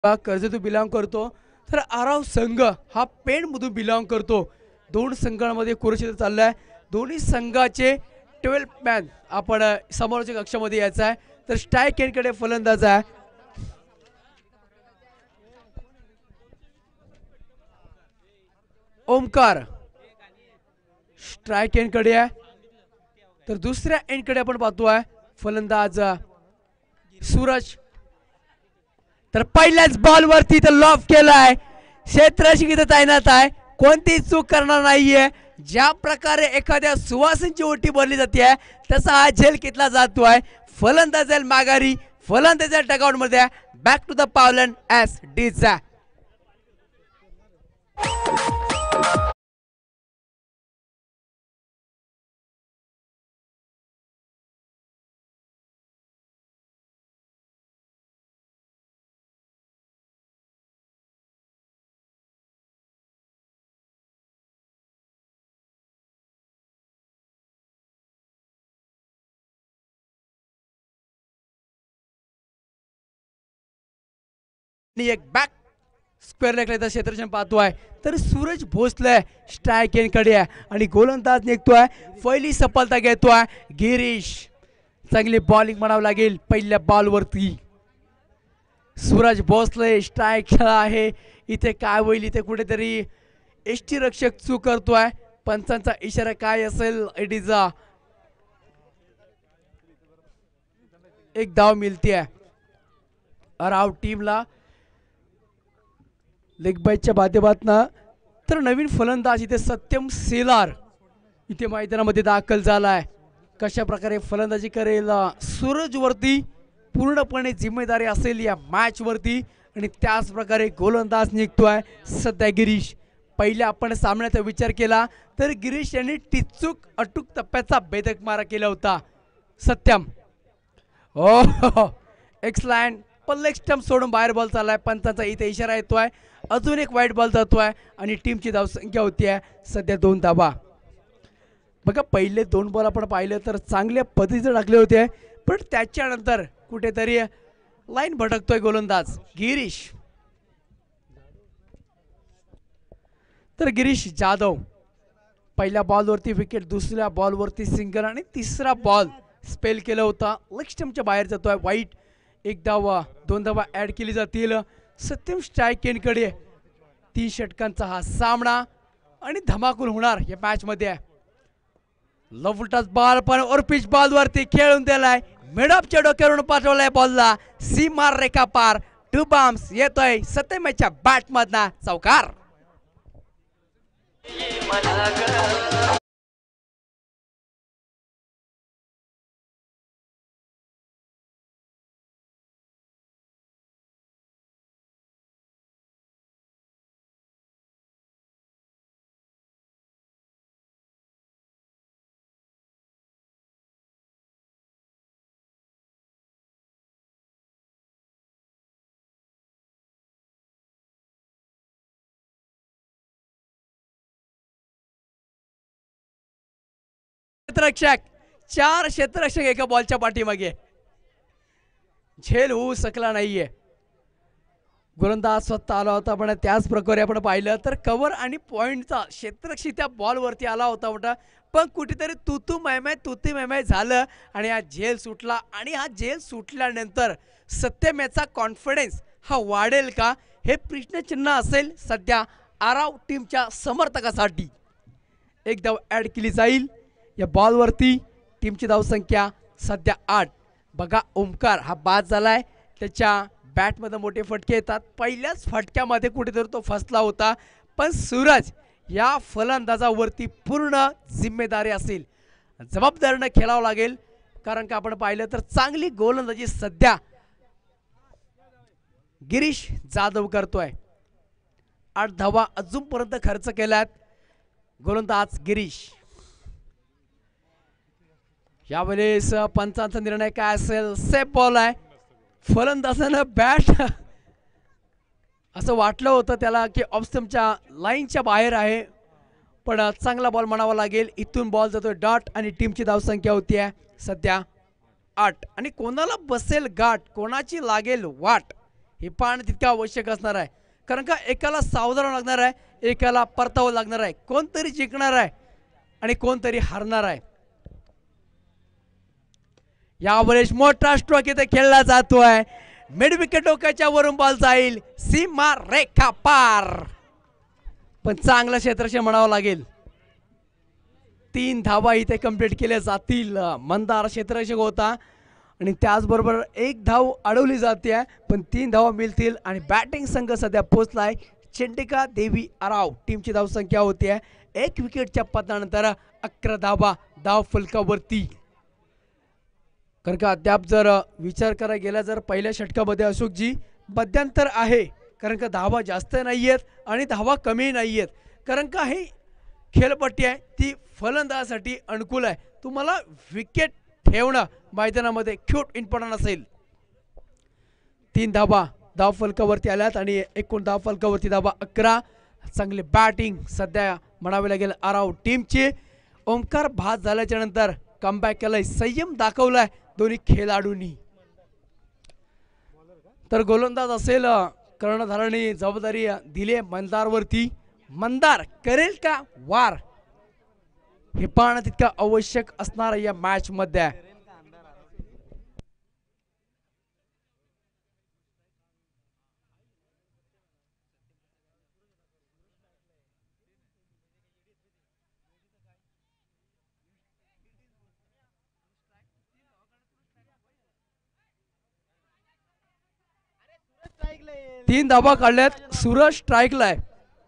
कर्जतून belong करतो, तर आराव संघ हा पेणमधून बिलॉंग करतो. दोन संघांमध्ये कुरुक्षेत्र चाललाय. दोन्ही संघाचे 12 मॅन आपण समोरच्या कक्षामध्ये यायचं आहे. तर स्ट्राईक एंडकडे फलंदाज आहे ओमकार. स्ट्राईक एंडकडे आहे. तर दुसऱ्या एंडकडे आपण पाहतोय फलंदाज सूरज. तर पहिल्याच बॉलवरती तर लॉफ केलाय. क्षेत्ररक्षक इथं तैनात आहे, कोणतीही चूक करणार नाहीये. ज्या प्रकारे एखाद्या सुवासींची ओटी भरली जाते तसा हा झेल घेतला जातोय. फलंदाज माघारी, फलंदाज डगआउट मध्ये. बॅक टू द पावलन एस डीचा. एक बॅक स्क्वेअर लेगला क्षेत्ररक्षण पाहतोय. तर सूरज भोसले स्ट्राईक एंडकडे आहे आणि गोलंदाज निघतोय. पहिली सफलता घेतोय गिरीश. चांगली बॉलिंग म्हणावं लागेल पहिल्या बॉलवरती. सूरज भोसले स्ट्राईक आहे. इथे काय होईल, इथे कुठेतरी एसटी रक्षक चूक करतोय. पंचांचा इशारा काय असेल? इट इज एक धाव मिळते राव टीमला लेग बाईच्या माध्यमातून. तर नवीन फलंदाज इथे सत्यम सेलार इथे मैदानामध्ये दाखल झालाय. कशा प्रकारे फलंदाजी करेल सूरज वरती पूर्णपणे जिम्मेदारी असेल या मॅच वरती. आणि त्याच प्रकारे गोलंदाज निघतोय सध्या गिरीश. पहिल्या आपण सामन्याचा विचार केला तर गिरीश यांनी टिचूक अटूक टप्प्याचा भेदक मारा केला होता. सत्यम हो एक्सलँड. पण लेग स्टंप सोडून बाहेर बॉल चाललाय. पंचांचा इथे इशारा येतोय. अजून एक वाईट बॉल जातोय आणि टीमची धावसंख्या होती आहे सध्या 2 धावा. बघा पहिले 2 बॉल आपण पाहिले तर चांगल्या पद्धतीचे टाकले होते, पण त्याच्यानंतर कुठेतरी लाईन भटकतोय गोलंदाज गिरीश. तर गिरीश जाधव पहिल्या बॉलवरती विकेट, दुसऱ्या बॉलवरती सिंगल आणि तिसरा बॉल स्पेल केला होता. लेग स्टंपच्या बाहेर जातोय. वाईट. एक धाव, 2 धावा ऍड केली जातील. सत्यम स्ट्राईक एंडकडे. 3 षटकांचा हा सामना आणि धमाकूल होणार या मॅच मध्ये. लवटाच बॉल पण ओरपिच बॉल वरती खेळून दिलाय. मिडऑफच्या डोक्यावरून पाठवलाय बॉलला सीमा रेखा पार. 2 बॉम्ब्स येतोय सत्यमच्या बॅट मधना चौकार. क्षेत्ररक्षक 4 क्षेत्ररक्षक एका बॉलच्या पाठीमागे. झेल होऊ शकला नाहीये. गोलंदाज स्वतः आला होता, पण त्याच प्रकारे आपण पाहिलं तर कव्हर आणि पॉइंटचा क्षेत्ररक्षक त्या बॉलवरती आला होता. पण कुठेतरी तुतू मैमै झालं आणि हा झेल सुटला. आणि हा झेल सुटल्यानंतर सत्यमेचा कॉन्फिडन्स हा वाढेल का हे प्रश्नचिन्ह असेल सध्या आराव टीमच्या समर्थकासाठी. एक धाव ऍड केली जाईल या बॉलवरती. टीमची धावसंख्या सध्या 8. बघा ओमकार हा बाद झालाय. त्याच्या बॅटमध्ये मोठे फटके येतात. पहिल्याच फटक्यामध्ये कुठेतरी तो फसला होता. पण सूरज या फलंदाजावरती पूर्ण जिम्मेदारी असेल. जबाबदारीने खेळावं लागेल, कारण का आपण पाहिलं तर चांगली गोलंदाजी सध्या गिरीश जाधव करतोय. 8 धावा अजूनपर्यंत खर्च केल्यात गोलंदाज गिरीश. यावेळेस पंचांचा निर्णय काय असेल? सेफ बॉल आहे. फलंदाजानं बॅट असं वाटलं होतं त्याला की ऑफ स्टंपच्या लाईनच्या बाहेर आहे, पण चांगला बॉल म्हणावा लागेल. इथून बॉल जातोय डॉट आणि टीमची धावसंख्या होती आहे सध्या 8. आणि कोणाला बसेल गाठ, कोणाची लागेल वाट हे पाहणं तितकं आवश्यक असणार आहे, कारण का एकाला सावधान लागणार आहे, एकाला परतावं लागणार आहे. कोणतरी जिंकणार आहे आणि कोणतरी हारणार आहे. यावेळेस मोठा स्ट्रोक इथे खेळला जातोय. मिड विकेट डोक्याच्या वरून बॉल जाईल सीमा रेखा पार, पण चांगलं क्षेत्रक्षण म्हणावं लागेल. 3 धावा इथे कंप्लीट केल्या जातील. मंदार क्षेत्ररक्षक होता आणि त्याचबरोबर 1 धाव अडवली जाते, पण 3 धावा मिळतील. आणि बॅटिंग संघ सध्या पोहोचलाय चंडिका देवी आराव. टीमची धावसंख्या होती 1 विकेटच्या पतनानंतर 11 धावा धाव फलकावरती. कारण का अद्याप जर विचार करायला गेला, जर पहिल्या षटकामध्ये अशोकजी मध्यंतर आहे, कारण का धावा जास्त नाही आहेत आणि धावा कमी नाही आहेत. कारण का ही खेळपट्टी आहे ती फलंदाजासाठी अनुकूल आहे. तुम्हाला विकेट ठेवणं मैदानामध्ये खूप इम्पॉर्टंट असेल. 3 धावा धाव फलकावरती आल्यात आणि एकूण धाव फलकावरती धावा 11. चांगली बॅटिंग सध्या म्हणावे लागेल आराव टीमची. ओंकार भात झाल्याच्या नंतर कमबॅक केलाय, संयम दाखवलाय दोन्ही खेळाडूंनी. तर गोलंदाज असेल कर्णधारांनी जबाबदारी दिली मंदारवरती. मंदार करेल का वार, हे पाहणं तितकं आवश्यक असणार या मॅच मध्ये. तीन धाबा काढल्यात. सूरज स्ट्राईकला आहे.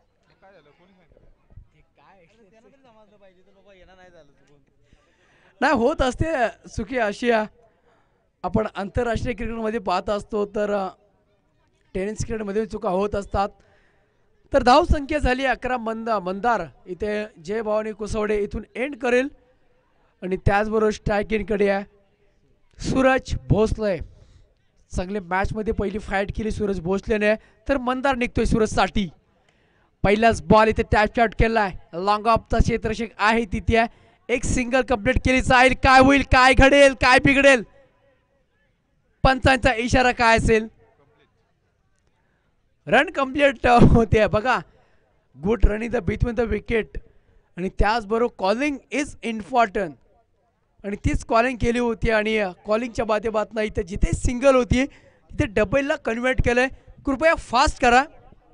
नाही होत असते चुकी अशी आपण आंतरराष्ट्रीय क्रिकेटमध्ये पाहत असतो, तर टेनिस क्रिकेटमध्ये चुका होत असतात. तर धाव संख्या झाली 11. मंदार इथे जय भवानी कुसवडे इथून एंड करेल आणि त्याचबरोबर स्ट्राईक इनकडे आहे सूरज भोसले. चांगले मॅचमध्ये पहिली फाईट केली सूरज भोसलेने, तर मंदार निघतोय सूरजसाठी. पहिलाच बॉल इथे टॅप शॉट केलाय. लॉंग ऑफचा क्षेत्ररक्षक आहे तिथे. एक सिंगल कंप्लीट केली जाईल. काय होईल, काय घडेल, काय बिघडेल, पंचांचा इशारा काय असेल. रन कंप्लीट होते बघा. Good run in the between the wicket आणि त्याचबरोबर कॉलिंग इज इम्पॉर्टंट आणि तीच कॉलिंग केली होती. आणि कॉलिंगच्या माध्यमातून इथे जिथे सिंगल होती तिथे डबलला कन्वर्ट केलंय. कृपया फास्ट करा.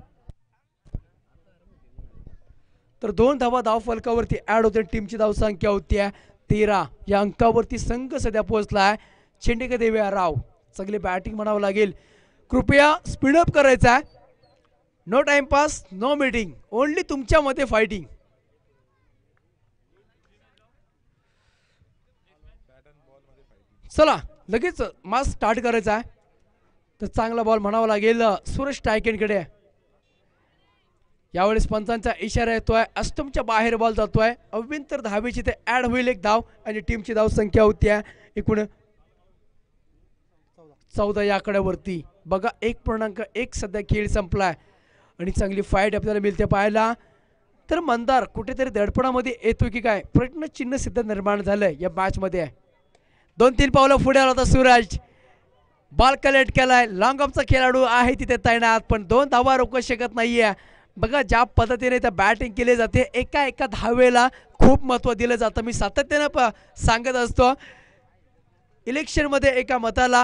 तर 2 धावा धाव फलकावरती ऍड होते. टीमची धाव संख्या होती 13. या अंकावरती संघ सध्या पोहोचलाय चंडिका देवी राव. चांगली बॅटिंग म्हणावं लागेल. कृपया स्पीडअप करायचा आहे. No timepass, no meeting, only तुमच्यामध्ये फायटिंग. चला लगेच मास स्टार्ट करायचा आहे. तर चांगला बॉल म्हणावा लागेल सूरज स्ट्रायकेनकडे. यावेळेस पंचांचा इशारा येतोय. अष्टमच्या बाहेर बॉल जातोय. अव्यंतर धावेची ते ऍड होईल 1 धाव आणि टीमची धाव संख्या होती एकूण 14 या आकड्यावरती. बघा 1.1 सध्या खेळ संपलाय आणि चांगली फाईट आपल्याला मिळते पाहायला. तर मंदार कुठेतरी दडपणामध्ये येतो की काय, प्रश्न चिन्ह सिद्ध निर्माण झालंय या मॅच मध्ये. 2-3 पावलं पुढे आला होता सूरज. बॉल कलेक्ट केलाय. लॉंग ऑफचा खेळाडू आहे तिथे तैनात, पण 2 धावा रोखू शकत नाहीये. बघा ज्या पद्धतीने त्या बॅटिंग केली जाते, एका धावेला खूप महत्त्व दिलं जातं. मी सातत्यानं सांगत असतो, इलेक्शनमध्ये एका मताला,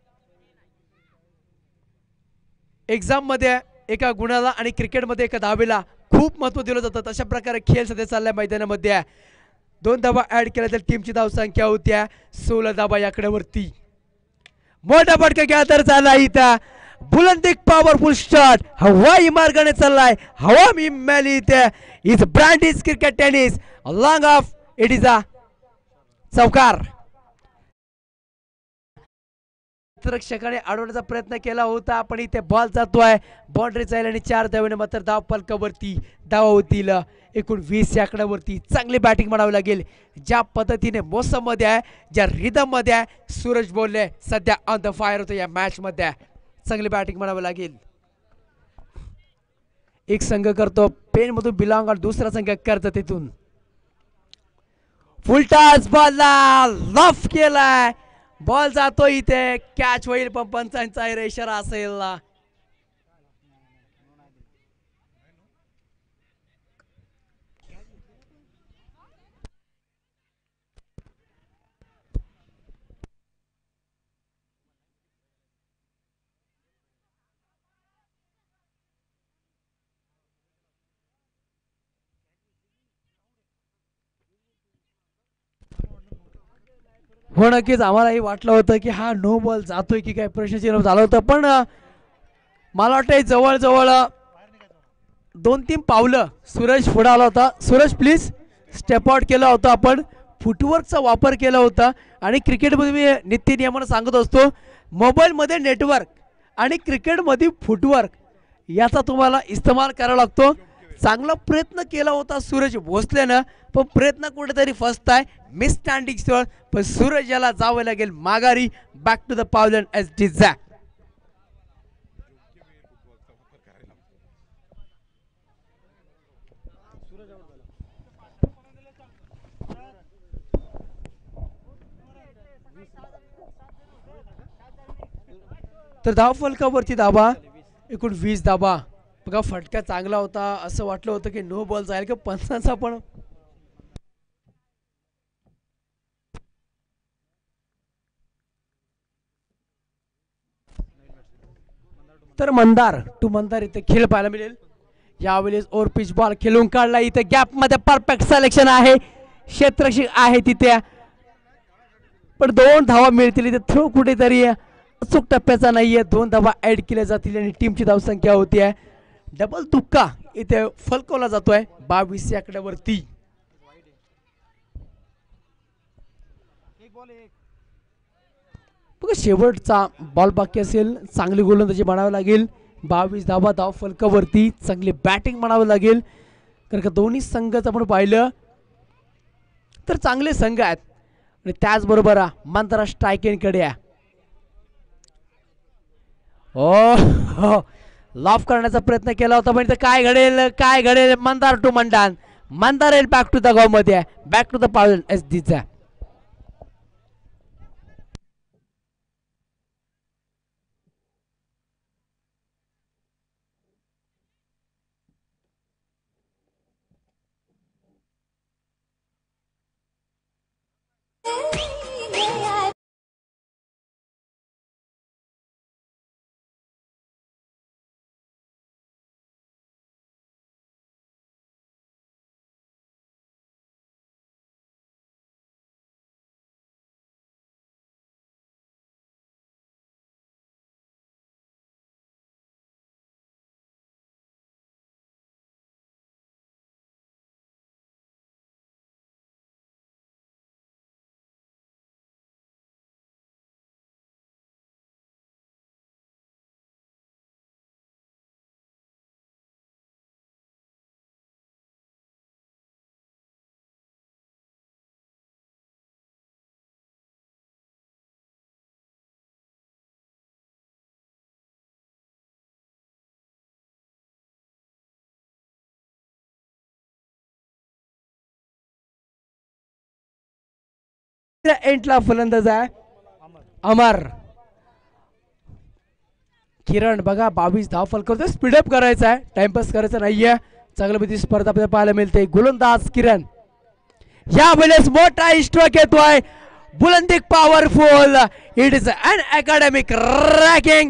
एक्झाममध्ये एका गुणाला आणि क्रिकेटमध्ये एका धावेला खूप महत्त्व दिलं जातं. तशा प्रकारे खेळ सध्या चाललाय मैदानामध्ये. 2 धावा ऍड केल्या तर टीमची धाव संख्या होत्या 16 धावा याकड्यावरती. मोठा फटका घ्या तर चालला इथं. बुलंद एक पॉवरफुल शॉट हवाई मार्गाने चाललाय. हवा मी मिळाली इथे. Is brand is cricket tennis long off. It is a चौकार. रक्षकाने अडवण्याचा प्रयत्न केला होता, पण इथे बॉल जातोय बाउंड्री जाईल आणि 4 धावेने मात्र धाव फलकावरती धावा होतील एकूण 20 आकड्यावरती. चांगली बॅटिंग म्हणावी लागेल. ज्या पद्धतीने मोसम मध्ये आहे, ज्या रिदम मध्ये आहे, सूरज बोलले सध्या ऑन द फायर होतो या मॅच मध्ये. चांगली बॅटिंग म्हणावी लागेल. एक संघ करतो पेन मधून बिलॉंग आणि दुसरा संघ करतो तिथून. फुल टॉस बॉलला लॉफ केलाय. बॉल जातो इथे, कॅच होईल पण पंचांचा इशारा असेल. हो नक्कीच आम्हालाही वाटलं होतं की हा नो बॉल जातोय की काय प्रश्नचिन्ह झालं होतं पण मला वाटतं जवळजवळ 2-3 पावलं सूरज पुढे आला होता. सूरज प्लीज स्टेप आउट केलं होतं आपण फुटवर्कचा वापर केला होता आणि क्रिकेटमध्ये मी नित्य नियमानं सांगत असतो मोबाईलमध्ये नेटवर्क आणि क्रिकेटमध्ये फुटवर्क याचा तुम्हाला इस्तेमाल करावा लागतो. चांगला प्रयत्न केला होता सूरज भोसलेनं पण प्रयत्न कुठेतरी फसत आहे मिस स्टँडिंग पण सूरज याला जावं लागेल माघारी बॅक टू द पावलन एस डी झॅक. तर धाव फलकावरती धाबा एकूण 20 धाबा बघा फटका चांगला होता असं वाटलं होतं की नो बॉल जाईल की पंचांचा पण तर मंदार टू मंदार इथे खेळ पाहायला मिळेल. यावेळेस ओव्हर पिच बॉल खेळून काढला इथे गॅप मध्ये परफेक्ट सिलेक्शन आहे क्षेत्ररक्षक आहे तिथे पण 2 धावा मिळतील इथे थ्रो कुठेतरी अचूक टप्प्याचा नाहीये 2 धावा ऍड केल्या जातील आणि टीमची धावसंख्या होती आहे डबल तुक्का इथे फलकवला जातोय 22 या आकड्यावरती. बघा शेवटचा बॉल बाकी असेल चांगली गोलंदाजी म्हणावी लागेल 22 धावा धाव फलकावरती चांगली बॅटिंग म्हणावं लागेल कारण का दोन्ही संघाचं आपण पाहिलं तर चांगले संघ आहेत आणि त्याचबरोबर मंदारा स्ट्रायकिंगकडे आहे. हो लॉफ करण्याचा प्रयत्न केला होता पण काय घडेल मंदार टू मंडान मंदार येईल बॅक टू द गाव मध्ये बॅक टू द पावलन एस डीचा. एंटला फलंदाज आहे अमर किरण बघा 22 धाव फलकावरती स्पीडअप करायचा आहे टाइमपास करायचा नाहीये चांगली बधी स्पर्धा आपल्याला पाहायला मिळते. गोलंदाज किरण यावेळेस मोठा स्ट्रोक येतोय बुलंदी powerful it is an academic racking.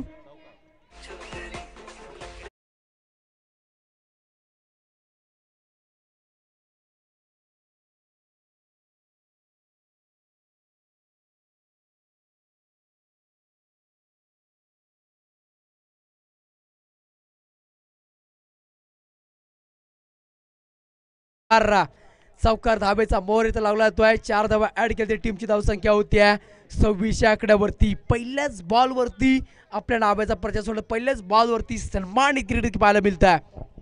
चौकार धाबेचा मोर इथं लागला जातोय 4 धावा ऍड केली टीमची धावसंख्या होती 26 आकड्यावरती. पहिल्याच बॉलवरती आपल्या नावाचा प्रचार सोडला पहिल्याच बॉलवरती सन्मानित क्रिकेट पाहायला मिळतं.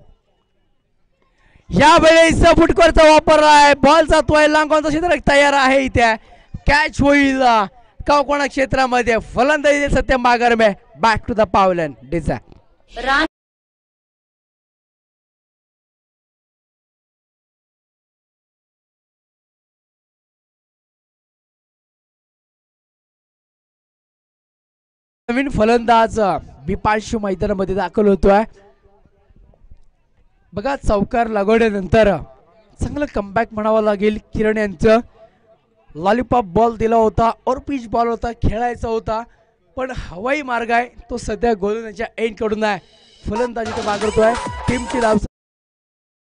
यावेळेस फुटकरचा वापर आहे बॉल जातोय लांगॉनचा क्षेत्र तयार आहे इथे कॅच होईल का कोणा क्षेत्रामध्ये फलंदाजी सत्य माघार में बॅक टू द पावलन डिझा. नवीन फलंदाज बिपाशू मैदानामध्ये दाखल होतोय बघा चौकार लागवल्यानंतर चांगलं कमबॅक म्हणावं लागेल. किरण यांचं लॉलीपॉप बॉल दिला होता और पिच बॉल होता खेळायचा होता पण हवाई मार्ग आहे तो सध्या गोलंदाजीच्या एंड कडून आहे. फलंदाजी तो मागवतोय टीमची धाव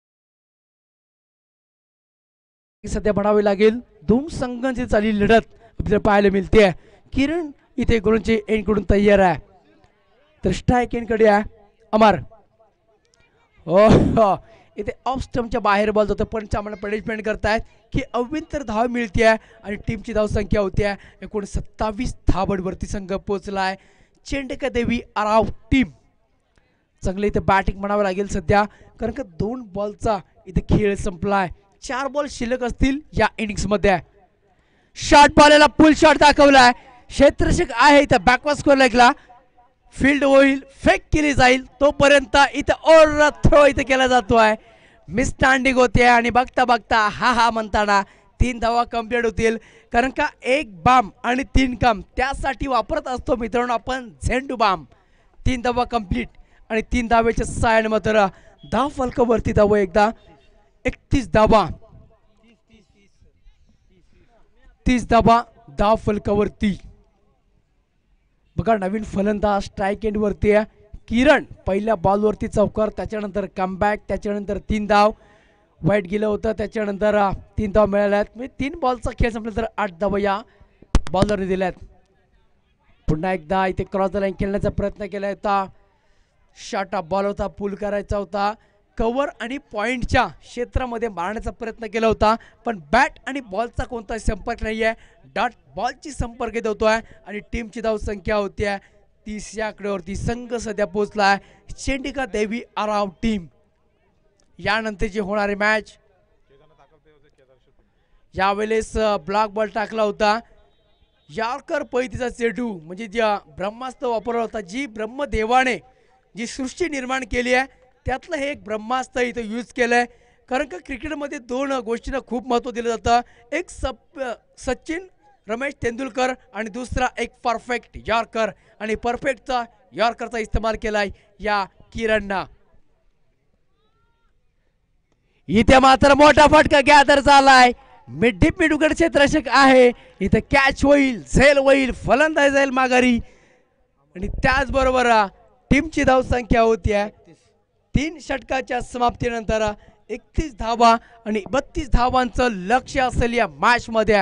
सध्या म्हणावी लागेल 2 संघांची चाललेली लढत आपल्याला पाहायला मिळते. किरण इथे गोलंदाजी एंड कडून तयार आहे. तर स्ट्राईक एंड कडे आहे अमर. हो इथे ऑफ स्टंपच्या बाहेर बॉल जातो पण आम्हाला पनिशमेंट करतायत की अव्यंतर धाव मिळते आणि टीमची धाव संख्या होती एकूण 27 धावांवरती संघ पोहोचलाय. चेंडका देवी आराव टीम. चांगले इथे बॅटिंग म्हणावं लागेल सध्या कारण का 2 बॉलचा इथे खेळ संपलाय. 4 बॉल शिल्लक असतील या इनिंग्स मध्ये. शॉट बॉलला पुल शॉट दाखवलाय. क्षेत्ररक्षक आहे इथं बॅकवर्ड स्क्वेअर लेगला. फील्ड होईल फेक केली जाईल तोपर्यंत इथं ओव्हर थ्रो इथे केला जातोय. मिसस्टँडिंग होते आणि बघता बघता हा म्हणताना 3 धावा कंप्लीट होतील कारण का 1 बाम आणि 3 काम त्यासाठी वापरत असतो मित्रांनो आपण झेंडू बाम. 3 धावा कंप्लीट आणि 3 धावेच्या सायन मात्र धाव फलकावरती धावा एकदा 31 धावा 30 धावा धाव फलकावरती. बघा नवीन फलंदाज स्ट्राईक एंड वरती आहे. किरण पहिल्या बॉलवरती चौकार त्याच्यानंतर कमबॅक त्याच्यानंतर 3 धाव. वाईट गेलं होतं त्याच्यानंतर 3 धाव मिळाल्यात म्हणजे 3 बॉलचा खेळ संपला तर 8 धावा या बॉलरने दिल्यात. पुन्हा एकदा इथे क्रॉस द लाईन खेळण्याचा प्रयत्न केला होता. शॉर्ट ऑफ बॉल होता पुल करायचा होता. कव्हर आणि पॉइंटच्या क्षेत्रामध्ये मारण्याचा प्रयत्न केला होता पण बॅट आणि बॉलचा कोणताही संपर्क नाही आहे. डॉट बॉलची संपर्क होतोय आणि टीमची धाव संख्या होती 30 या आकड्यावरती. संघ सध्या पोहोचलाय चेंडिका देवी आराव टीम. यानंतरची होणारी मॅच यावेळेस ब्लॉक बॉल टाकला होता. यॉर्कर पैतीचा चेंडू म्हणजे ज्या ब्रह्मास्त्र वापरला होता जी ब्रह्मदेवाने जी सृष्टी निर्माण केली आहे त्यातलं हे एक ब्रह्मास्त्र इथं यूज केलंय कारण का क्रिकेटमध्ये 2 गोष्टींना खूप महत्त्व दिलं जातं. एक सचिन रमेश तेंडुलकर आणि दुसरा एक परफेक्ट यॉर्कर आणि परफेक्टचा यॉर्करचा इस्तेमाल केलाय या किरणनं. इथे मात्र मोठा फटका गॅदर झालाय. मिड डीप मिड विकेट क्षेत्ररक्षक आहे इथे कॅच होईल झेल होईल फलंदाज जाईल माघारी आणि त्याचबरोबर टीमची धाव संख्या होती 3 षटकाच्या समाप्तीनंतर 31 धावा आणि 32 धावांचं लक्ष्य असेल या मॅच मध्ये.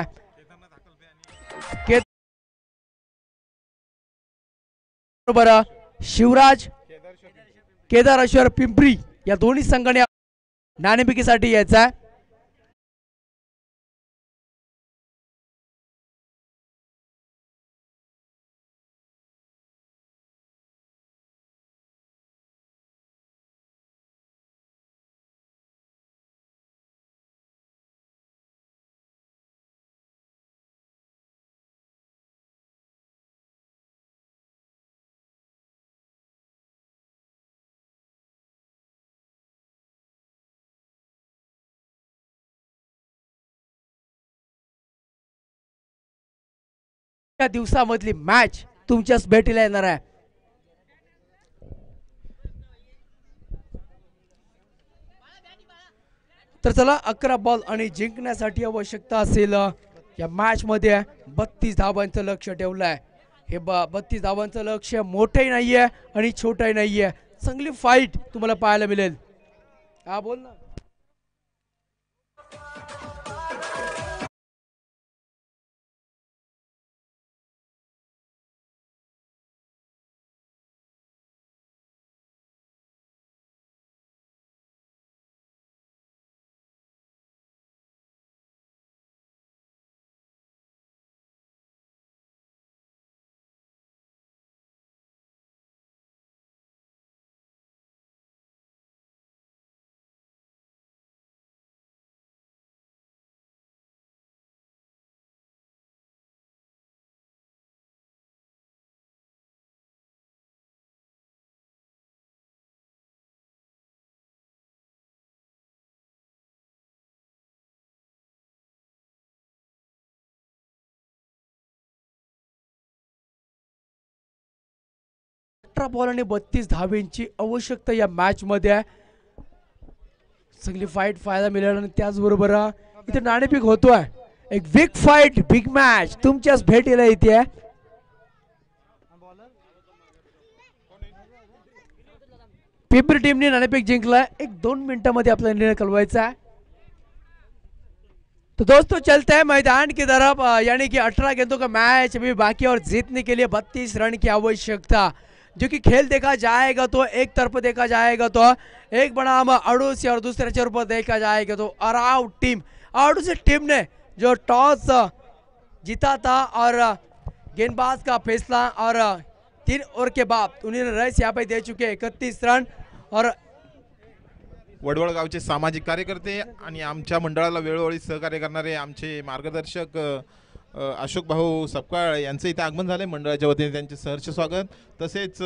बरोबर शिवराज केदारेश्वर पिंपरी या दोन्ही संघाने नाणेफेकीसाठी यायचा. या दिवसामधली मॅच तुमच्याच भेटीला येणार आहे. तर चला 11 बॉल आणि जिंकण्यासाठी आवश्यकता असेल या मॅच मध्ये 32 धावांचं लक्ष ठेवलं आहे. हे 32 धावांचं लक्ष मोठंही नाहीये आणि छोटंही नाहीये. चांगली फाईट तुम्हाला पाहायला मिळेल. हा बोल ना. बॉल आणि 32 धावेंची आवश्यकता या मॅच मध्ये आहे. चांगली फाईट फायदा मिळाला आणि त्याचबरोबर इथे नाणेफेक होतोय. एक बिग फाईट बिग मॅच तुमच्याच भेटीला येते. पिंपरी टीमने नाणेफेक जिंकलाय. 1-2 मिनिटांमध्ये आपला निर्णय कळवायचा आहे. तो दोस्तों चलते हैं मैदान की तरफ, यानी कि 18 गेंदों का मैच अभी बाकी और जीतने के लिए 32 रन की आवश्यकता। जो कि खेल देखा जाएगा तो एक तरफ देखा जाएगा तो एक बनाम अड़ोसी और दूसरे तरफ देखा जाएगा तो अड़ोसी टीम ने जो टॉस जीता था और गेंदबाज का फैसला और 3 ओवर के बाद उन्होंने रन्स यहाँ पे दे चुके 31 रन। और वडवळ गावचे सामाजिक कार्यकर्ते आणि आमच्या मंडळाला वेळोवेळी सहकार्य करणारे आमचे मार्गदर्शक अशोक भाऊ सपकाळ यांचं इथे आगमन झाले। मंडळाच्या वतीने त्यांचे सहर्ष स्वागत। तसेच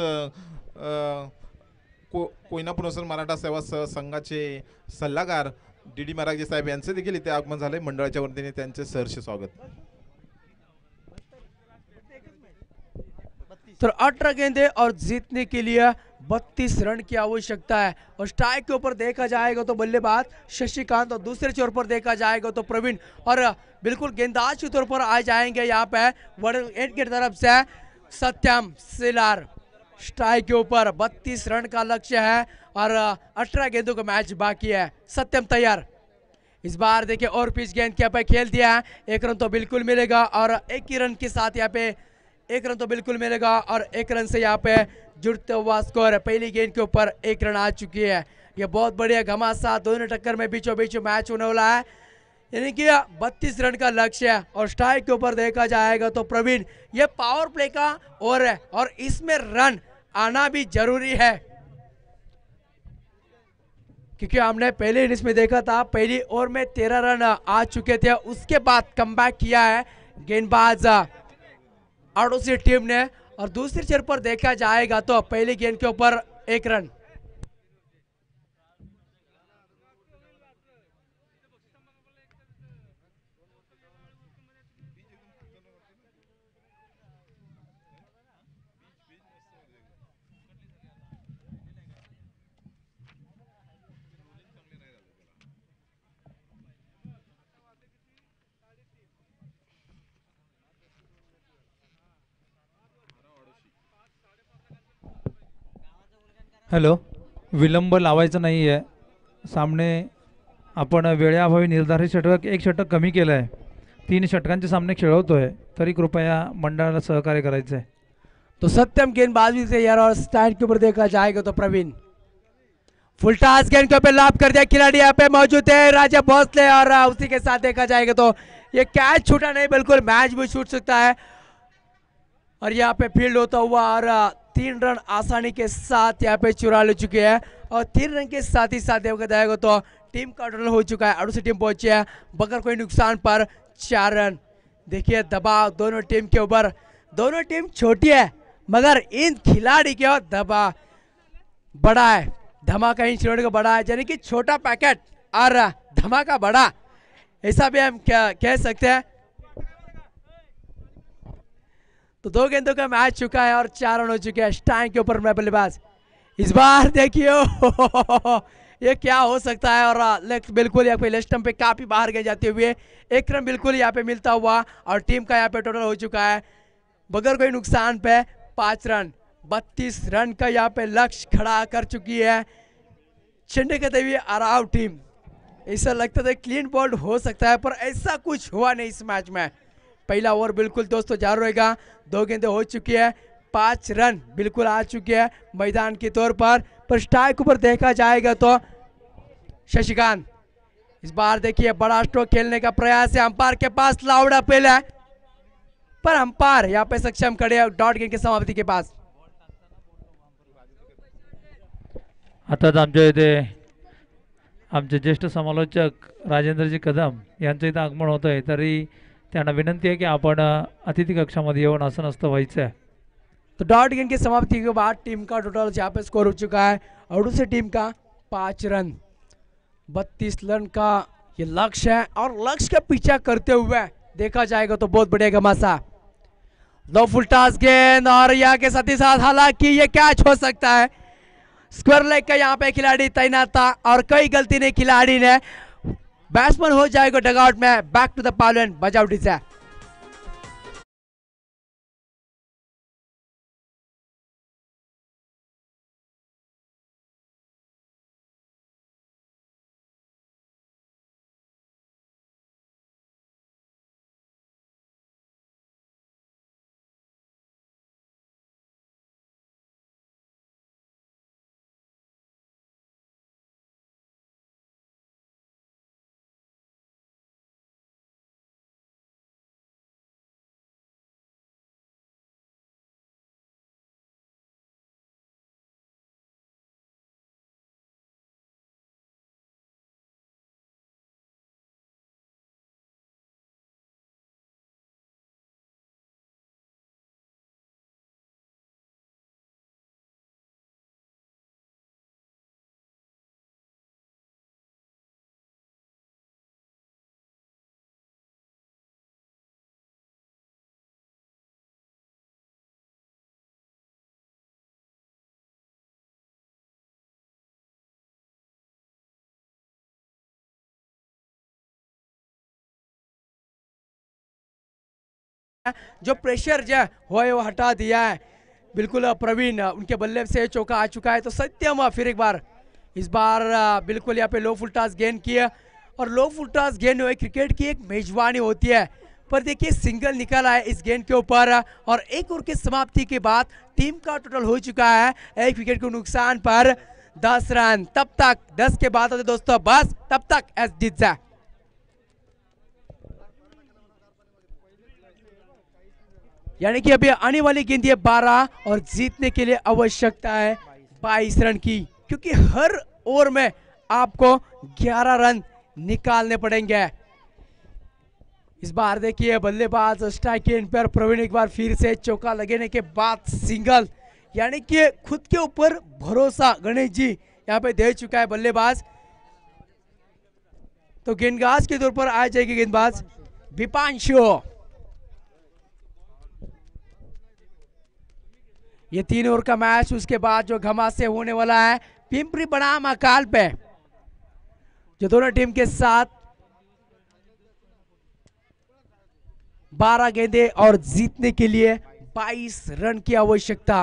कोयना पुनर्वसन मराठा सेवा संघाचे सल्लागार डी डी महाराजे साहेब यांचे देखील इथे आगमन झाले। मंडळाच्या वतीने त्यांचे सहर्ष स्वागत। तो 18 गेंदे और जीतने के लिए 32 रन की आवश्यकता है। और स्ट्राइक के ऊपर देखा जाएगा तो बल्लेबाज शशिकांत और दूसरे छोर पर देखा जाएगा तो प्रवीण और बिल्कुल गेंदबाज के तौर पर आ जाएंगे यहाँ पे एंड की तरफ से सत्यम सिलार। स्ट्राइक के ऊपर 32 रन का लक्ष्य है और 18 गेंदों का मैच बाकी है। सत्यम तैयार। इस बार देखिए और पिच गेंद के यहाँ पे खेल दिया है, 1 रन तो बिल्कुल मिलेगा और 1 ही रन के साथ यहाँ पे 1 रन तो बिल्कुल मिलेगा और 1 रन से यहाँ पे जुड़ते हुआ स्कोर पहली गेंद के ऊपर 1 रन आ चुकी है। ये बहुत बढ़िया घमासान दोनों टक्कर में बीचों बीच मैच होने वाला है, यानी कि 32 रन का लक्ष्य है। और स्ट्राइक के ऊपर देखा जाएगा तो प्रवीण ये पावर प्ले का ओवर है और इसमें रन आना भी जरूरी है, क्योंकि हमने पहले इनिंग्स में देखा था पहली ओवर में 13 रन आ चुके थे, उसके बाद कमबैक किया है गेंदबाज अड़ोसी टीम ने। और दूसरी सिर पर देखा जाएगा तो पहली गेंद के ऊपर 1 रन। हॅलो, विलंब लावायचा नाही आहे। सामने आपण वेळेअभावी निर्धारित षटक 1 षटक कमी केलं आहे। 3 षटकांचे सामने खेळवतोय, तरी कृपया मंडळाला सहकार्य करायचं आहे। तो सत्यम गेंदबाजी से यार और स्टैंड के ऊपर देखा जाएगा तो प्रवीण फुल टॉस गेंद के ऊपर लाभ कर दिया, खिलाड़ी यहाँ पे मौजूद है राजा भोसले और उसी के साथ देखा जाएगा तो ये कैच छूटा नहीं, बिल्कुल मैच भी छूट सकता है। और यहाँ पे फील्ड होता हुआ और 3 रन आसानी के साथ यहाँ पे चुरा ले चुके हैं और 3 रन के साथ ही साथ देखा जाएगा तो टीम का टोटल हो चुका है। अड़ोसी टीम पहुंची है बगैर कोई नुकसान पर 4 रन। देखिए दबाव दोनों टीम के ऊपर, दोनों टीम छोटी है मगर इन खिलाड़ी के दबाव बड़ा है। धमाका इन खिलाड़ियों का बड़ा है, यानी कि छोटा पैकेट और धमाका बड़ा, ऐसा भी हम कह सकते हैं। तो 2 गेंदों का मैच चुका है और 4 रन हो चुके हैं। स्टैंड के ऊपर बल्लेबाज इस बार देखिए ये क्या हो सकता है। और बिल्कुल यहाँ पे लेफ्ट स्टंप पे काफी बाहर गए जाते हुए 1 रन बिल्कुल यहाँ पे मिलता हुआ और टीम का यहाँ पे टोटल हो चुका है बगैर कोई नुकसान पे 5 रन। 32 रन का यहाँ पे लक्ष्य खड़ा कर चुकी है चंडे कहते हुए अराव टीम। ऐसा लगता था क्लीन बोल्ड हो सकता है पर ऐसा कुछ हुआ नहीं इस मैच में। पहला ओवर बिल्कुल दोस्तों जारी रहेगा, 2 गेंदें हो चुकी है, 5 रन बिल्कुल आ चुके हैं मैदान के तौर पर स्ट्राइक ऊपर देखा जाएगा तो शशिकांत इस बार देखिए बड़ा स्ट्रोक खेलने का प्रयास है। अंपायर के पास लाउड अपील है पर अंपायर यहाँ पे सक्षम खड़े हैं डॉट गेंद की समाप्ति के पास। आताच आमच्या इथे आमचे ज्येष्ठ समालोचक राजेंद्रजी कदम यांचं इथं आगमन होत आहे, तरी त्यांना विनंती आहे की आपण अतिथी कक्षामध्ये येऊन असं नसतं व्हायचं आहे। तो डॉट गेंद की समाप्ति के बाद टीम का टोटल यहाँ पे स्कोर हो चुका है अड़ोसी टीम का 5 रन। 32 रन का ये लक्ष्य है और लक्ष्य का पीछा करते हुए देखा जाएगा तो बहुत बढ़िया घमासा। 2 फुल टॉस गेंद और यहाँ के साथ ही साथ हालांकि ये कैच हो सकता है। स्क्वायर लेग का यहाँ पे खिलाड़ी तैनात था और कई गलती ने खिलाड़ी ने बैट्समैन हो जाएगा डगआउट में। बैक टू द पालन बजाउटी से जो प्रेशर जो है वो हटा दिया है। बिल्कुल प्रवीण उनके बल्ले से चौका आ चुका है। तो सत्यम फिर एक बार इस बार बिल्कुल यहाँ पे लो फुल टॉस गेंद किया और लो फुल टॉस गेंद क्रिकेट की एक मेजबानी होती है। पर देखिए सिंगल निकला है इस गेंद के ऊपर और एक ओवर की समाप्ति के बाद टीम का टोटल हो चुका है एक विकेट को नुकसान पर 10 रन। तब तक 10 के बाद होते दोस्तों बस तब तक एस जीत जाए। यानी कि अभी आने वाली गेंद है 12 और जीतने के लिए आवश्यकता है 22 रन की, क्योंकि हर ओवर में आपको 11 रन निकालने पड़ेंगे। इस बार देखिए बल्लेबाज स्ट्राइक एंड पर प्रवीण एक बार फिर से चौका लगने के बाद सिंगल, यानी कि खुद के ऊपर भरोसा गणेश जी यहाँ पे दे चुका है बल्लेबाज। तो गेंदबाज के तौर पर आ जाएगी गेंदबाज विपांशु। ये 3 ओवर का मैच उसके बाद जो घमासे होने वाला है पिंपरी बनाम अकाल पे, जो दोनों टीम के साथ 12 गेंदे और जीतने के लिए 22 रन की आवश्यकता।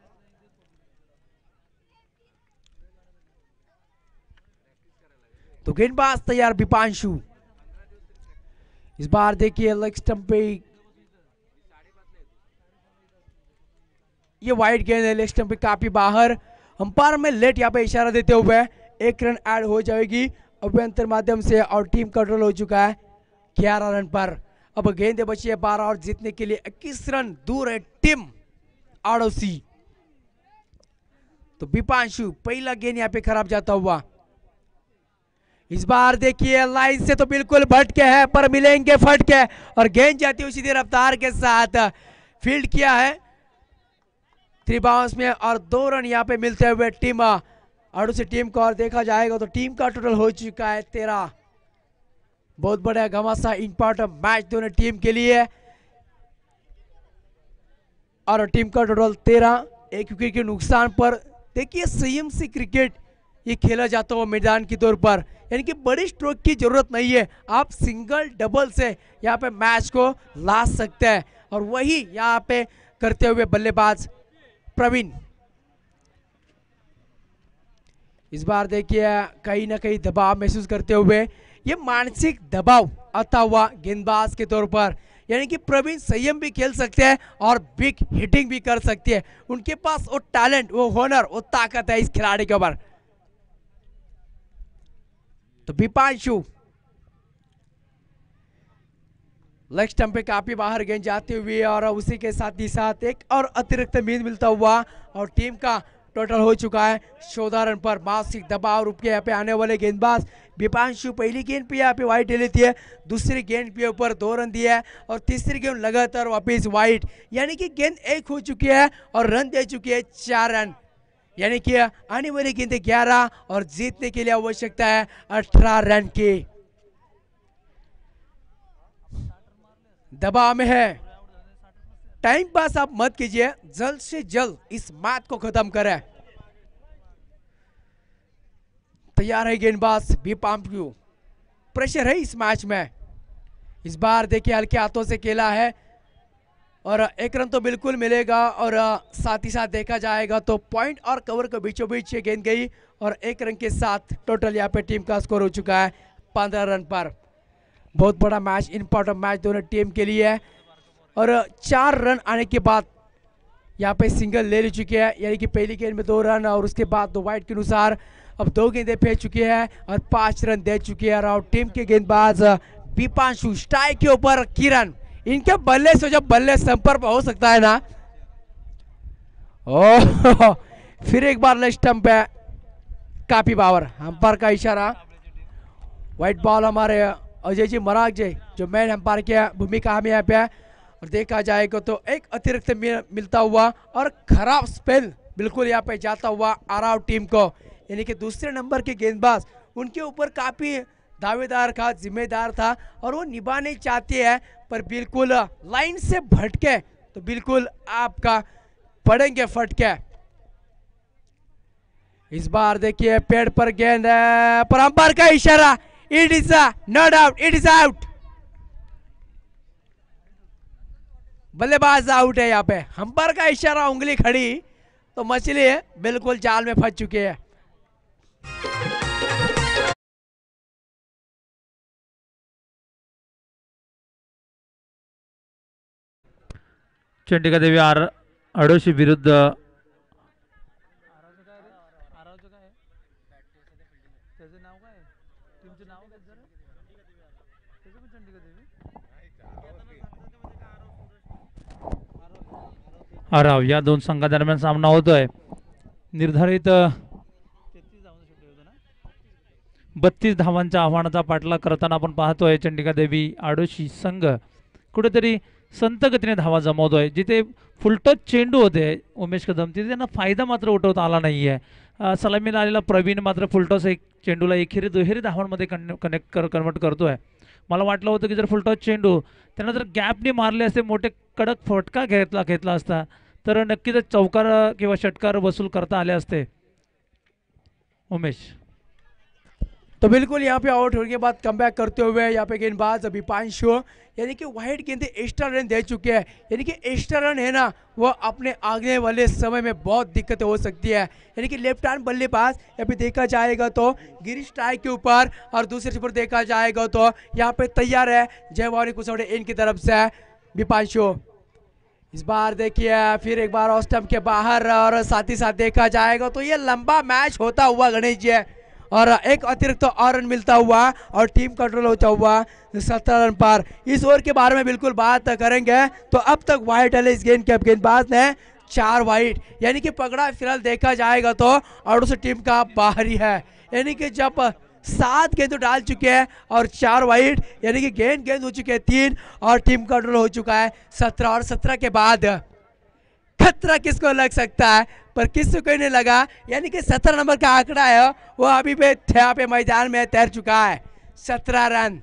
तो गेंदबाज तैयार विपांशु। इस बार देखिए लेग स्टंप पे ये वाइड गेंद है, लेग स्टंप पे काफी बाहर। अंपायर में लेट यहाँ पे इशारा देते हुए 1 रन ऐड हो जाएगी अभ्यंतर माध्यम से और टीम कंट्रोल हो चुका है 11 रन पर। अब गेंद बची है 12 और जीतने के लिए 21 रन दूर है टीम आड़ोसी। तो विपांशु पहला गेंद यहाँ पे खराब जाता हुआ। इस बार देखिए लाइन से तो बिल्कुल भटके है पर मिलेंगे फटके और गेंद जाती हुई सीधी रफ्तार के साथ फील्ड किया है 3 बाउंस में और 2 रन यहाँ पे मिलते हुए टीम आड़ोसी टीम को। और देखा जाएगा तो टीम का टोटल हो चुका है 13। बहुत बड़ा घमासा इंपॉर्टेंट मैच दोनों टीम के लिए और टीम का टोटल 13 एक विकेट के नुकसान पर। देखिए संयम से क्रिकेट ये खेला जाता हुआ मैदान के तौर पर, यानी कि बड़ी स्ट्रोक की जरूरत नहीं है, आप सिंगल डबल से यहाँ पे मैच को ला सकते हैं और वही यहाँ पे करते हुए बल्लेबाज प्रवीण। इस बार देखिए कहीं ना कहीं दबाव महसूस करते हुए ये मानसिक दबाव आता हुआ गेंदबाज के तौर पर, यानी कि प्रवीण संयम भी खेल सकते हैं और बिग हिटिंग भी कर सकते हैं। उनके पास वो टैलेंट, वो हुनर, वो ताकत है इस खिलाड़ी के ऊपर। तो विपांशु लेग स्टंप पे काफी बाहर गेंद जाती हुई और उसी के साथ ही साथ एक और अतिरिक्त गेंद मिलता हुआ और टीम का टोटल हो चुका है 14 रन पर। मानसिक दबाव रूप के यहाँ पे आने वाले गेंदबाज विपांशु पहली गेंद पे यहाँ पे वाइट ले लेती है, दूसरी गेंद पे ऊपर 2 रन दिया है और तीसरी गेंद लगातार वापिस वाइट, यानी कि गेंद 1 हो चुकी है और रन दे चुकी है 4 रन, यानी कि आने वाली गेंद 11 और जीतने के लिए आवश्यकता है 18 रन की। दबाव में है, टाइम पास आप मत कीजिए, जल्द से जल्द इस मैच को खत्म करें। तैयार है गेंदबाज विपांशु, प्रेशर है इस मैच में। इस बार देखिए हल्के हाथों से खेला है और 1 रन तो बिल्कुल मिलेगा और साथ ही साथ देखा जाएगा तो पॉइंट और कवर के बीचों बीच ये गेंद गई और 1 रन के साथ टोटल यहाँ पे टीम का स्कोर हो चुका है 15 रन पर। बहुत बड़ा मैच, इंपॉर्टेंट मैच दोनों टीम के लिए है और 4 रन आने के बाद यहाँ पे सिंगल ले चुके हैं, यानी कि पहली गेंद में 2 रन और उसके बाद 2 वाइड के अनुसार अब 2 गेंदें फेंक चुके हैं और 5 रन दे चुके हैं। और टीम के गेंदबाज विपांशु, स्ट्राइक के ऊपर किरण, इनके बल्ले से जब बल्ले संपर्क हो सकता है ना, ओह फिर एक बार लेग स्टंप है काफी पावर, अंपायर का इशारा। व्हाइट बॉल हमारे अजय जी मराग जी जो मेन अंपायर की भूमिका हमें यहाँ पे है और देखा जाएगा तो एक अतिरिक्त मिलता हुआ और खराब स्पेल बिल्कुल यहाँ पे जाता हुआ आराव टीम को, यानी कि दूसरे नंबर के गेंदबाज उनके ऊपर काफी दावेदार था, जिम्मेदार था और वो निभाने चाहते हैं पर बिल्कुल लाइन से भटके तो बिल्कुल आपका पड़ेंगे फटके। इस बार देखिए पेड़ पर गेंद है पर अंपायर का इशारा, it is not out, it is out. बल्लेबाज आउट है यहाँ पे। हम्पर का इशारा, उंगली खड़ी तो मछली बिल्कुल जाल में फंस चुकी है। चंडिका देवी आडोशी विरुद्ध आराव या दोन संघादरम्यान सामना होतोय। निर्धारित 32 धावांच्या आव्हानाचा पाठलाग करताना आपण पाहतोय चंडिका देवी आडोशी संघ कुठेतरी संत गतीने धावा जमवतोय। जिथे फुलटच चेंडू होते उमेश कदम, तिथे त्यांना फायदा मात्र उठवता आला नाहीये। सलामीला आलेला प्रवीण मात्र फुलटॉस एक चेंडूला एकेरी दुहेरी धावांमध्ये कन्वर्ट करतोय। मला वाटलं होतं की जर फुलटॉस चेंडू त्यांना जर गॅपने मारले असते, मोठे कडक फटका घेतला असता तर नक्कीच चौकार किंवा षटकार वसूल करता आले असते। उमेश तो बिल्कुल यहाँ पे आउट होने के बाद कमबैक करते हुए यहाँ पे गेंदबाज विपांशु यानी कि वाइड गेंदे एक्स्ट्रा रन दे चुके हैं। यानी कि एक्स्ट्रा रन है ना, वो अपने आगे वाले समय में बहुत दिक्कतें हो सकती है। यानी कि लेफ्ट हैंड बल्लेबाज यहाँ पे देखा जाएगा तो गिरीश स्ट्राइक के ऊपर, और दूसरे सिर पर देखा जाएगा तो यहाँ पे तैयार है जयवानी कुसौड़े इनकी तरफ से विपांशु। इस बार देखिए फिर एक बार ऑफ स्टंप के बाहर, और साथ ही साथ देखा जाएगा तो ये लंबा मैच होता हुआ गणेश जी, और एक अतिरिक्त तो और रन मिलता हुआ और टीम कंट्रोल होता हुआ 17 रन पर। इस ओवर के बारे में बिल्कुल बात करेंगे तो अब तक वाइड है इस गेंद के गेंदबाज ने 4 वाइड, यानी कि पकड़ा फिलहाल देखा जाएगा तो आउट से टीम का बाहरी है। यानी कि जब 7 गेंद तो डाल चुके हैं और 4 वाइड, यानी कि गेंद हो चुके हैं 3 और टीम कंट्रोल हो चुका है 17। और 17 के बाद खतरा किसको लग सकता है, पर किसी को नहीं लगा। यानी कि 17 नंबर का आंकड़ा है वो अभी भी यहाँ पे मैदान में तैर चुका है। 17 रन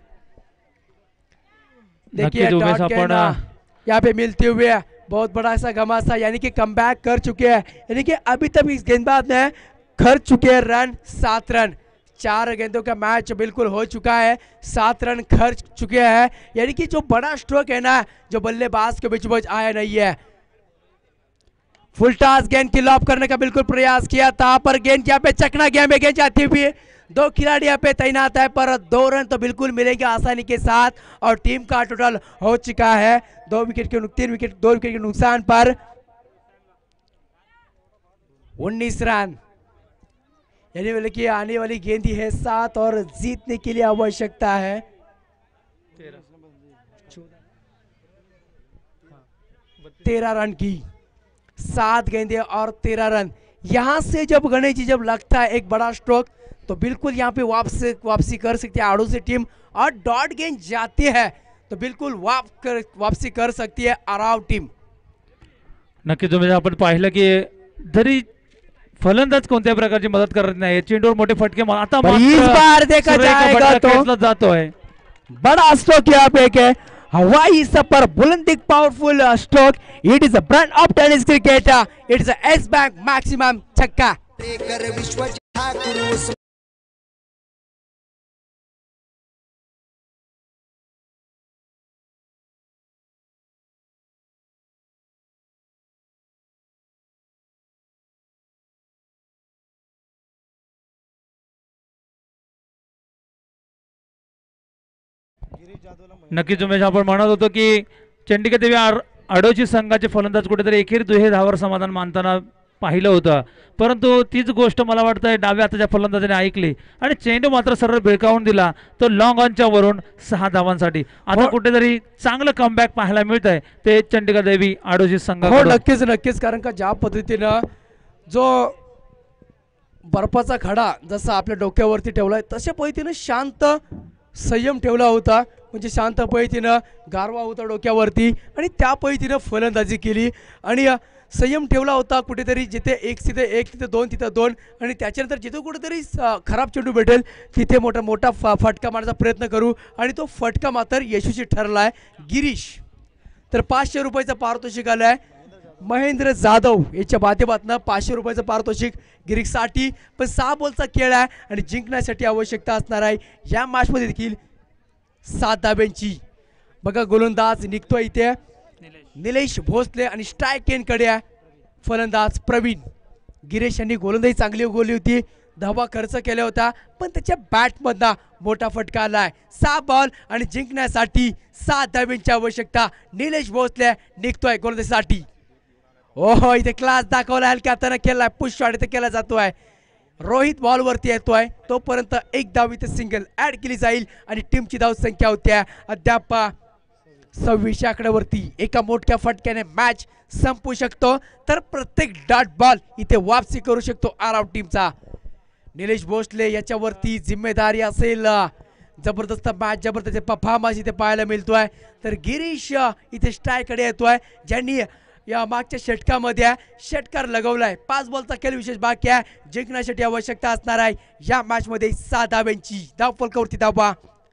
देखिए यहाँ पे मिलते हुए बहुत बड़ा सा घमासा, यानी कि कमबैक कर चुके हैं। यानी कि अभी तक इस गेंदबाज ने खर्च चुके हैं रन 7 रन। 4 गेंदों का मैच बिल्कुल हो चुका है, 7 रन खर्च चुके हैं। यानी कि जो बड़ा स्ट्रोक है ना, जो बल्लेबाज के बीच बीच आया नहीं है। फुल टॉस गेंद की लॉप करने का बिल्कुल प्रयास किया था, पर गेंद यहाँ पे चकना गया में गेंद जाती हुई 2 खिलाड़ी यहाँ पे तैनात है, पर 2 रन तो बिल्कुल मिलेंगे आसानी के साथ। और टीम का टोटल हो चुका है 2 विकेट के नुकसान पर 19 रन। यानी कि आने वाली गेंद है 7 और जीतने के लिए आवश्यकता है 13 रन की। 7 गेंदें और 13 रन। यहां से जब गणेश जी जब लगता है एक बड़ा स्ट्रोक तो बिल्कुल यहां पे वापसी कर सकती है आड़ू से टीम, और डॉट गेंद जाती है तो बिल्कुल वापसी कर सकती है आराव टीम। नक्की तुम्ही आपण पाहिलं की जरी फलंदाज कोणत्या प्रकारची मदत करत नाही, चेंडूवर मोठे फटके आता इस बार देखा जाएगा तो जातोय बड़ा स्ट्रोक यहाँ पे है हवाई सफर बुलंदी powerful stroke. It is a brand of tennis cricket, it is Yes Bank maximum छक्का। नक्कीच उमेश आपण म्हणत होतो की चंडिका देवी आडोशी संघाचे फलंदाज कुठेतरी एकेरी दुहेरी धावावर समाधान मानताना पाहिलं होतं, परंतु तीच गोष्ट मला वाटतं डाव्या हाताच्या फलंदाजाने ऐकली आणि चेंडू मात्र सरळ भिरकावून दिला तो लॉंग ऑनच्या वरून 6 धावांसाठी। आता कुठेतरी चांगलं कमबॅक पाहायला मिळत आहे ते चंडिका देवी आडोशी संघाकडून। नक्कीच कारण का ज्या पद्धतीनं जो बर्फाचा खडा जसा आपल्या डोक्यावरती ठेवलाय तशा पद्धतीनं शांत संयम ठेवला होता, म्हणजे शांत पद्धतीनं गारवा होता डोक्यावरती आणि त्या पद्धतीनं फलंदाजी केली आणि संयम ठेवला होता। कुठेतरी जिथे 1 तिथे 1 तिथे 2 तिथे 2 आणि त्याच्यानंतर जिथे कुठेतरी खराब चेंडू भेटेल तिथे मोठा फटका मारण्याचा प्रयत्न करू आणि तो फटका मात्र यशस्वी ठरलाय। गिरीश तर 500 रुपयाचं पारितोषिक आलंय महेंद्र जाधव याच्या माध्यमातून 500 रुपयाचं पारितोषिक गिरीशसाठी। पण 6 बॉलचा खेळ आहे आणि जिंकण्यासाठी आवश्यकता असणार आहे या मॅचमध्ये देखील 7 धाब्यांची। बघा गोलंदाज निघतोय इथे निलेश भोसले आणि स्ट्राईक एंडकडे आहे फलंदाज प्रवीण. गिरीश यांनी गोलंदाजी चांगली उगवली होती, धावा खर्च केला होता, पण त्याच्या बॅटमधनं मोठा फटका आलाय. 6 बॉल आणि जिंकण्यासाठी 7 धाब्यांची आवश्यकता. निलेश भोसले निघतोय गोलंदाजीसाठी. ओहो, इथे क्लास दाखवला हलक्या हाताने केलाय, पुश शॉट इथे केला जातोय. रोहित बॉलवरती येतोय, तोपर्यंत एक धाव इथे सिंगल ऍड केली जाईल आणि टीमची धाव संख्या होत्या अद्याप 26 आकड्यावरती. एका मोठ्या फटक्याने मॅच संपू शकतो, तर प्रत्येक डॉट बॉल इथे वापसी करू शकतो आराव टीमचा. निलेश भोसले याच्यावरती जिम्मेदारी असेल. जबरदस्त मॅच, जबरदस्त परफॉर्मन्स इथे पाहायला मिळतोय. तर गिरीश इथे स्ट्रायकडे येतोय, ज्यांनी या मागच्या षटकामध्ये षटकार लगवलाय. 5 बॉलचा खेळ विशेष बाकी आहे. जिंकण्यासाठी आवश्यकता असणार आहे या मॅच मध्ये 6 धाब्यांची. धाव फलकावरती धावा.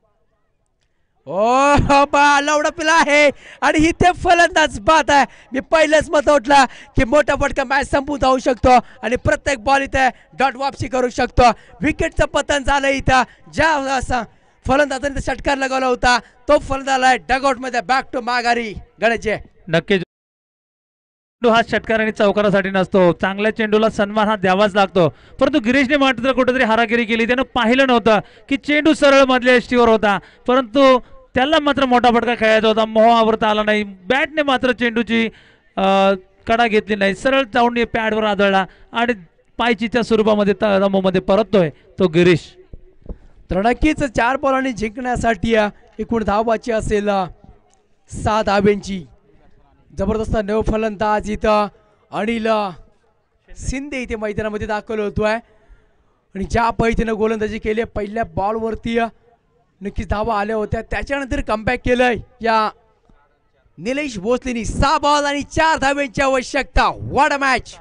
ओ बा लावडा पिला आहे आणि इथे फलंदाज बाद आहे. मी पहिलेच मत उठला की मोठा फटका मॅच संपून जाऊ शकतो आणि प्रत्येक बॉल इथे डॉट वापसी करू शकतो. विकेटचं पतन झालं इथं. ज्या फलंदाजाने षटकार लगावला होता तो फलंदाज डगआउट मध्ये बॅक टू माघारी. गणेशजी नक्कीच चेंडू हा षटकार आणि चौकारासाठी नसतो. चांगल्या चेंडूला सन्मान हा द्यावाच लागतो. परंतु गिरीशने मात्र कुठेतरी हारागिरी केली. त्यानं पाहिलं नव्हतं की चेंडू सरळ मधल्या एसटीवर होता, परंतु त्याला मात्र मोठा फटका खेळायचा होता. मोह आवरता आला नाही. बॅटने मात्र चेंडूची कडा घेतली नाही, सरळ जाऊन पॅडवर आदळला आणि पायचीच्या स्वरूपामध्ये तळामध्ये परततोय तो गिरीश. तर नक्कीच 4 बॉलांनी जिंकण्यासाठी एकूण धावाची असेल 6 धाब्यांची. जबरदस्त नव फलंदाज इथं अनिल शिंदे इथे मैदानामध्ये दाखल होतोय आणि ज्या पद्धतीनं गोलंदाजी केली पहिल्या बॉलवरती नक्कीच धावा आल्या होत्या, त्याच्यानंतर कमबॅक केलंय या निलेश भोसलेनी. 6 बॉल आणि 4 धाब्यांची आवश्यकता. What a match.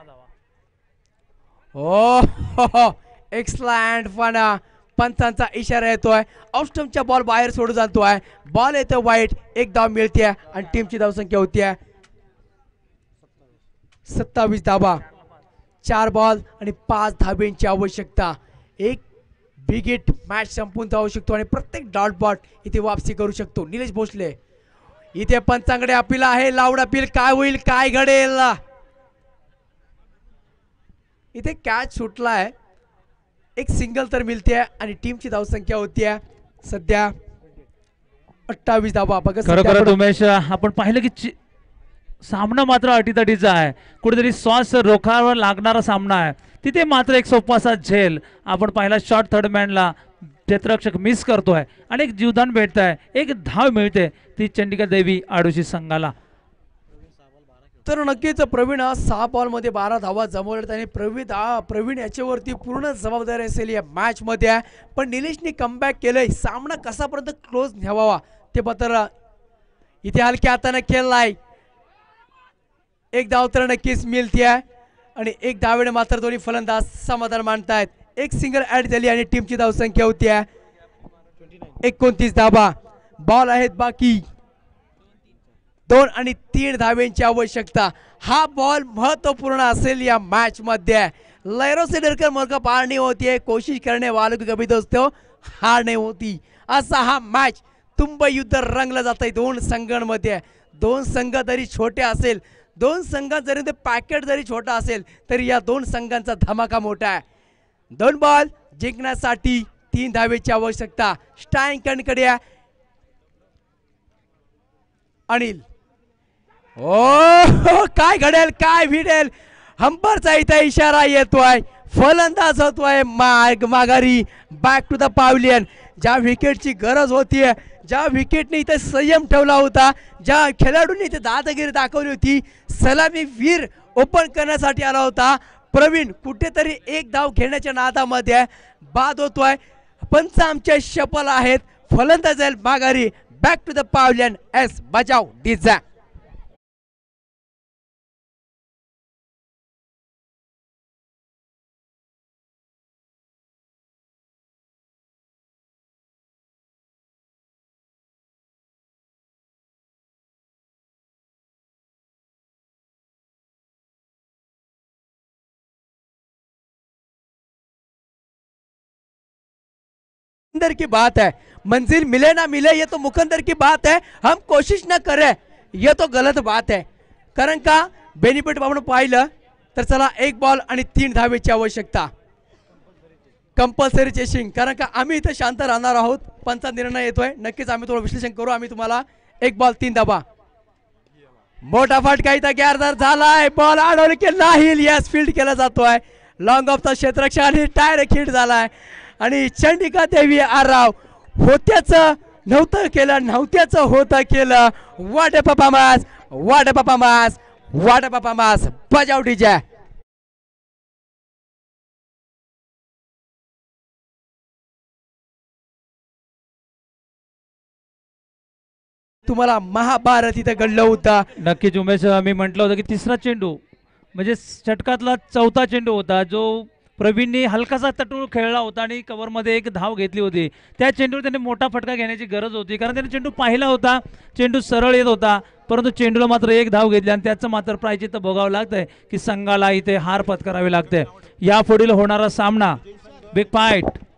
Oh excellent fun. पंचांचा इशारा येतोय. ऑफस्टम्पच्या बॉल बाहेर सोडून जातोय. बॉल येतो वाईट. एक धाव मिळते आणि टीमची धावसंख्या होती 27 धावा. 4 बॉल आणि 5 धाब्यांची आवश्यकता. एक बिग हिट मॅच संपून जाऊ शकतो आणि प्रत्येक डॉट बॉल इथे वापसी करू शकतो निलेश भोसले. इथे पंचांकडे अपील आहे. Loud appeal. काय होईल, काय घडेल. इथे कॅच सुटलाय, एक सिंगल तर मिळते आणि टीमची धावसंख्या होती सध्या 28 धावा. बघा खरोखर उमेश, आपण पाहिलं की सामना मात्र अटीतटीचा आहे. कुठेतरी श्वास रोखावर लागणारा सामना आहे. तिथे मात्र एक सोपासा झेल आपण पाहिला. शॉर्ट थर्ड मॅनला क्षेत्ररक्षक मिस करतोय आणि एक जीवदान भेटत आहे. एक धाव मिळते ती चंडिका देवी आडोशी संघाला. तर नक्कीच प्रवीण 6 बॉलमध्ये 12 धावा जमवल्यात आणि प्रवीण याच्यावरती पूर्ण जबाबदारी असेल या मॅच मध्ये. पण निलेशने कमबॅक केलंय. सामना कसापर्यंत क्लोज न्यावा ते मात्र इथे हलक्या हाताने खेळलाय. एक धाव तर नक्कीच मिळते आणि एक धावेने मात्र दोन्ही फलंदाज समाधान मानतायत. एक सिंगल ऍड झाली आणि टीमची धावसंख्या होती 29 धावा. बॉल आहेत बाकी 2 आणि 3 धाव्यांची आवश्यकता. हा बॉल महत्वपूर्ण असेल या मॅच मध्ये. लहरों से डरकर मुर्गा पार नहीं होती है, कोशिश करने वालों की कभी दोस्तों हार नहीं होती. असा हा मॅच तुंब युद्ध रंगलं जात आहे 2 संघांमध्ये. 2 संघ जरी छोटे असेल, 2 संघात जरी ते पॅकेट जरी छोटा असेल, तरी या 2 संघांचा धमाका मोठा आहे. 2 बॉल जिंकण्यासाठी 3 धावेची आवश्यकता. स्टँकडे अनिल. ओ काय घडेल, काय भिडेल. हंपरचा इथे इशारा येतोय. फलंदाज होतोय माघारी. Back to the pavilion. ज्या विकेटची गरज होतीये, ज्या विकेटने इथे संयम ठेवला होता, ज्या खेळाडूंनी इथे दादागिरी दाखवली होती, सलामी वीर ओपन करण्यासाठी आला होता प्रवीण, कुठेतरी एक धाव घेण्याच्या नादामध्ये बाद होतोय. पंच आमचे शपल आहेत. फलंदाज माघारी. Back to the pavilion. एस बजाव डिझा. की बात है, मंजिल मिले ना मिले ये तो मुकंदर की बात है. हम कोशिश न करें ये तो गलत बात आहे. कारण का बेनिफिट आपण पाहिलं तर चला 1 बॉल आणि 3 धावेची आवश्यकता. कंपल्सरी चेसिंग, कारण का आम्ही इथं शांत राहणार आहोत. पंचा निर्णय येतोय, नक्कीच आम्ही थोडं विश्लेषण करू. आम्ही तुम्हाला 1 बॉल 3 धावा. मोठा फटका इथं गॅरदार झालाय. बॉल अडवलं की नाही, यस फील्ड केला जातोय. लॉंग ऑफचा क्षेत्ररक्षक आणि डायरेक्ट हिट झालाय. आणि चंडिका देवी आराव होत्याचं नव्हतं केलं, नव्हत्याचं होतं केलं. What a performance, what a performance, what a performance. बजाव डीजे. तुम्हाला महाभारत इथं घडलं होतं. नक्कीच उमेश, मी म्हटलं होतं की तिसरा चेंडू म्हणजे षटकातला चौथा चेंडू होता जो प्रवीणने हलकासा तटू खेळला होता आणि कव्हरमध्ये एक धाव घेतली होती. त्या चेंडूवर त्याने मोठा फटका घेण्याची गरज होती, कारण त्याने चेंडू पाहिला होता. चेंडू सरळ येत होता, परंतु चेंडूला मात्र एक धाव घेतली आणि त्याचं मात्र प्रायचित्त भोगावं लागतंय की संघाला इथे हार पत्करावी लागते. यापुढील होणारा सामना बिग फाईट